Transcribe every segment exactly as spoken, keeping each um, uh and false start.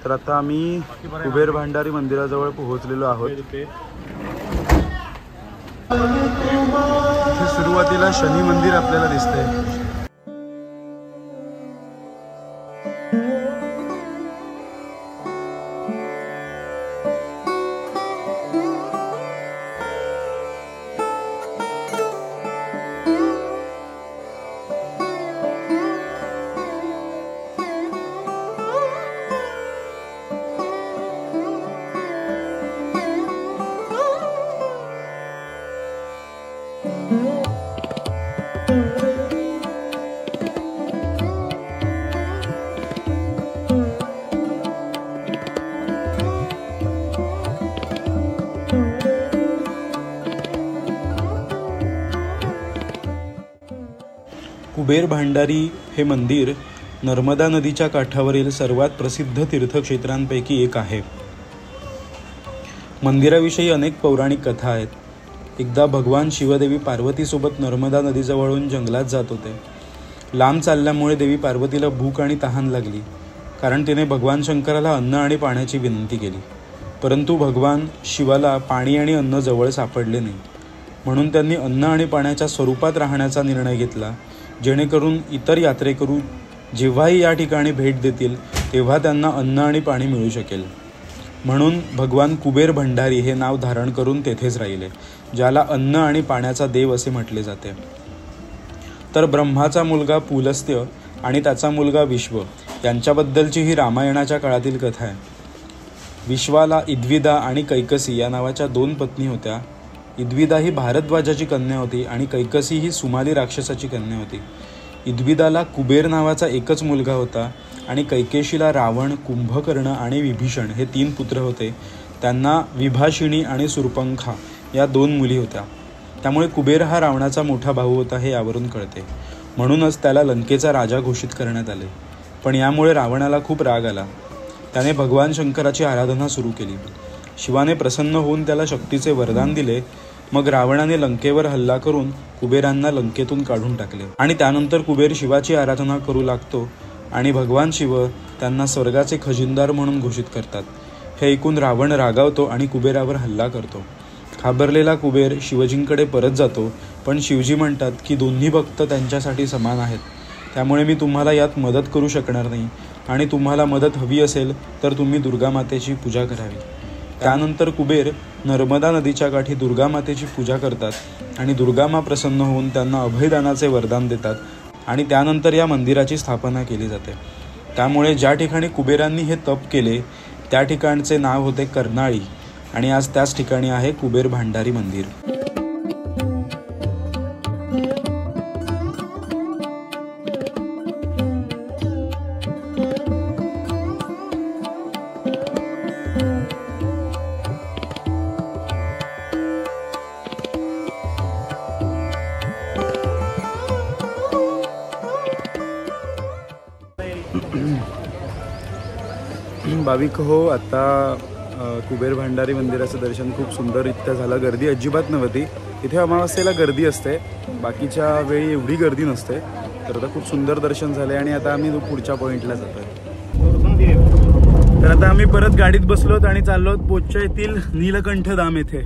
तर आता आम्ही कुबेर भांडारी मंदिराजवळ पोहोचलेलो आहोत। सुरुवातीला शनी मंदिर आपल्याला दिसतंय। कुबेर भांडारी हे मंदिर नर्मदा नदीच्या काठावरील सर्वात प्रसिद्ध तीर्थक्षेत्रांपैकी एक आहे। मंदिराविषयी अनेक पौराणिक कथा आहेत। एकदा भगवान शिवदेवी पार्वतीसोबत नर्मदा नदीजवळून जंगलात जात होते। लांब चालल्यामुळे देवी पार्वतीला भूक आणि तहान लागली, कारण तिने भगवान शंकराला अन्न आणि पाण्याची विनंती केली। परंतु भगवान शिवाला पाणी आणि अन्न जवळ सापडले नाही, म्हणून त्यांनी अन्न आणि पाण्याच्या स्वरूपात राहण्याचा निर्णय घेतला, जेणेकरून इतर यात्रेकरू जेव्हाही या ठिकाणी भेट देतील तेव्हा त्यांना अन्न आणि पाणी मिळू शकेल। म्हणून भगवान कुबेर भंडारी हे नाव धारण करून तेथेच राहिले, ज्याला अन्न आणि पाण्याचा देव असे म्हटले जाते। तर ब्रह्माचा मुलगा पुलस्त्य आणि त्याचा मुलगा विश्व यांच्याबद्दलची ही रामायणाच्या काळातील कथा आहे। विश्वाला इद्विदा आणि कैकसी या नावाच्या दोन पत्नी होत्या। इद्विदा ही भारद्वाजाची कन्या होती आणि कैकसी ही सुमाली राक्षसाची कन्या होती। इद्विदाला कुबेर नावाचा एकच मुलगा होता आणि कैकेशीला रावण, कुंभकर्ण आणि विभीषण हे तीन पुत्र होते। त्यांना विभाषिणी आणि सुरपंखा या दोन मुली होत्या। त्यामुळे कुबेर हा रावणाचा मोठा भाऊ होता हे यावरून कळते। म्हणूनच त्याला लंकेचा राजा घोषित करण्यात आले। पण यामुळे रावणाला खूप राग आला। त्याने भगवान शंकराची आराधना सुरू केली। शिवाने प्रसन्न होऊन त्याला शक्तीचे वरदान दिले। मग रावणाने लंकेवर हल्ला करून कुबेरांना लंकेतून काढून टाकले आणि त्यानंतर कुबेर शिवाची आराधना करू लागतो आणि भगवान शिव त्यांना स्वर्गाचे खजिनदार म्हणून घोषित करतात। हे ऐकून रावण रागावतो आणि कुबेरावर हल्ला करतो। घाबरलेला कुबेर शिवजींकडे परत जातो, पण शिवजी म्हणतात की दोन्ही भक्त त्यांच्यासाठी समान आहेत, त्यामुळे मी तुम्हाला यात मदत करू शकणार नाही आणि तुम्हाला मदत हवी असेल तर तुम्ही दुर्गा मातेची पूजा करावी। त्यानंतर कुबेर नर्मदा नदीच्या काठी दुर्गा मातेची पूजा करतात आणि दुर्गामा प्रसन्न होऊन त्यांना अभयदानाचे वरदान देतात आणि त्यानंतर या मंदिराची स्थापना केली जाते। त्यामुळे ज्या ठिकाणी कुबेरांनी हे तप केले त्या ठिकाणचे नाव होते कर्नाळी आणि आज त्याच ठिकाणी आहे कुबेर भांडारी मंदिर। भाविक हो, आता कुबेर भांडारी मंदिराचं दर्शन खूप सुंदररित्या झालं। गर्दी अजिबात नव्हती। इथे अमावास्येला गर्दी असते, बाकीच्या वेळी एवढी गर्दी नसते। तर आता खूप सुंदर दर्शन झाले आणि आता आम्ही पुढच्या पॉईंटला जातोय। तर आता आम्ही परत गाडीत बसलोत आणि चाललोत पोचच्या येथील नीलकंठ धाम येथे।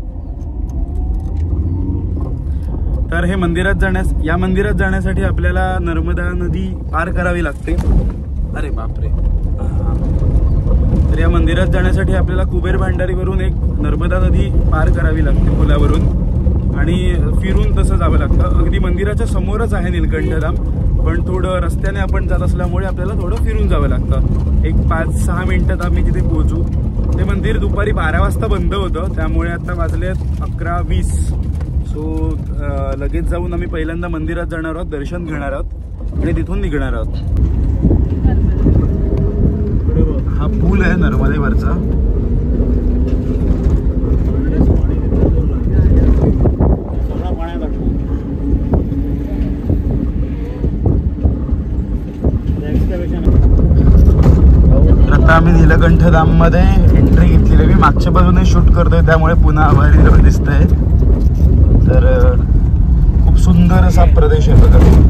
तर हे मंदिरात जाण्यास या मंदिरात जाण्यासाठी आपल्याला नर्मदा नदी पार करावी लागते। अरे बापरे। तर या मंदिरात जाण्यासाठी आपल्याला कुबेर भांडारीवरून एक नर्मदा नदी पार करावी लागते पुलावरून आणि फिरून तसं जावं लागतं। अगदी मंदिराच्या समोरच आहे नीलकंठधाम, पण थोडं रस्त्याने आपण जात असल्यामुळे आपल्याला थोडं फिरून जावं लागतं। एक पाच सहा मिनिटात आम्ही तिथे पोहोचू। ते मंदिर दुपारी बारा वाजता बंद होतं, त्यामुळे आता वाजलेत अकरा वीस। सो लगेच जाऊन आम्ही पहिल्यांदा मंदिरात जाणार आहोत, दर्शन घेणार आहोत आणि तिथून निघणार आहोत। हा पूल आहे नर्मदेवरचा। आता आम्ही नीलकंठ धाम मध्ये एंट्री घेतलेली। मी मागच्या बाजूने शूट करतोय त्यामुळे पुन्हा आभारी दिसतंय। तर खूप सुंदर असा प्रदेश आहे बघा।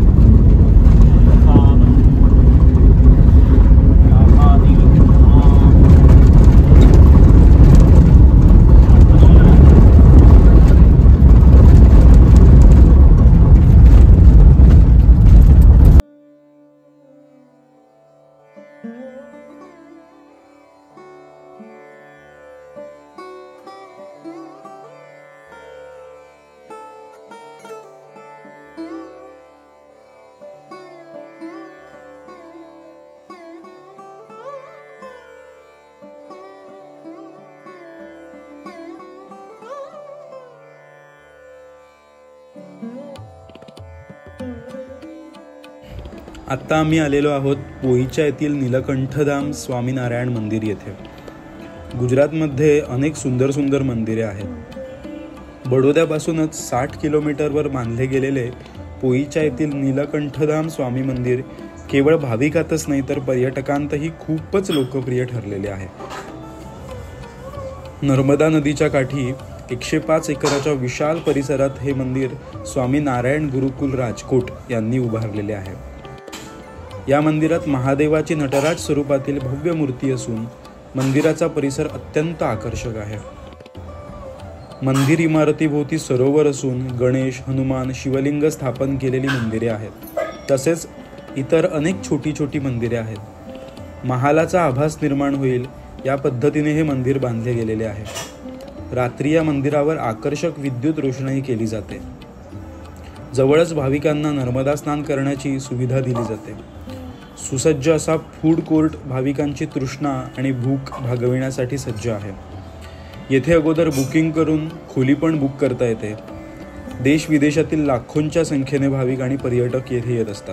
आत्ता आम्ही आलेलो आहोत पोईचा येथील नीलकंठधाम स्वामीनारायण मंदिर येथे. गुजरातमध्ये अनेक सुंदर सुंदर मंदिरे आहेत. बडोद्यापासूनच साठ किलोमीटरवर बांधले गेलेले पोईचा येथील नीलकंठधाम स्वामी मंदिर केवळ भाविकातच नाही तर पर्यटकांतही खूपच लोकप्रिय ठरलेले आहे. नर्मदा नदीच्या काठी एकशे पाच एकराच्या विशाल परिसरात हे मंदिर स्वामी नारायण गुरुकुल राजकोट यांनी उभारलेले आहे. या मंदिरात महादेवाची नटराज स्वरूपातील भव्य मूर्ती असून मंदिराचा परिसर अत्यंत आकर्षक आहे. मंदिर इमारतीभोवती सरोवर असून गणेश, हनुमान, शिवलिंग स्थापन केलेली मंदिरे आहेत. तसेच इतर अनेक छोटी छोटी मंदिरे आहेत. महालाचा आभास निर्माण होईल या पद्धतीने हे मंदिर बांधले गेलेले आहे. रात्री या मंदिरावर आकर्षक विद्युत रोषणाई केली जाते. जवळच भाविकांना नर्मदा स्नान करण्याची सुविधा दिली जाते. सुसज्ज असा फूड कोर्ट भाविकांची तृष्णा आणि भूक भागविण्यासाठी सज्ज आहे. येथे अगोदर बुकिंग करून खोली पण बुक करता येते. देश विदेशातील लाखोंच्या संख्येने भाविक आणि पर्यटक येथे येत असतात.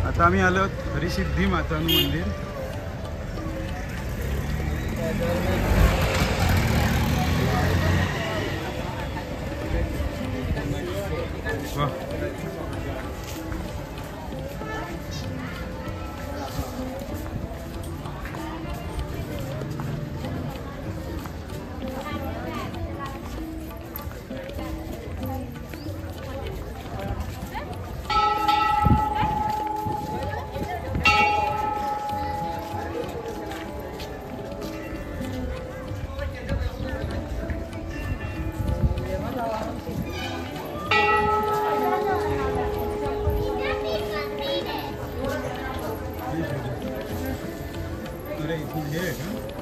आता आम्ही आलो हरिसिद्धी माताનું मंदिर. वाह, अरे इथून हे आहे का?